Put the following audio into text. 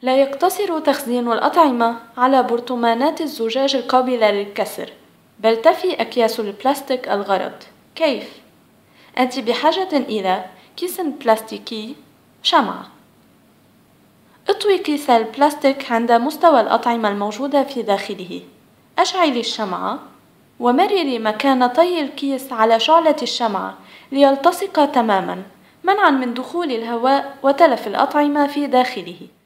لا يقتصر تخزين الأطعمة على برطمانات الزجاج القابلة للكسر، بل تفي أكياس البلاستيك الغرض. كيف؟ أنت بحاجة إلى كيس بلاستيكي، شمعة. اطوي كيس البلاستيك عند مستوى الأطعمة الموجودة في داخله. أشعلي الشمعة ومرري مكان طي الكيس على شعلة الشمعة ليلتصق تماما، منعا من دخول الهواء وتلف الأطعمة في داخله.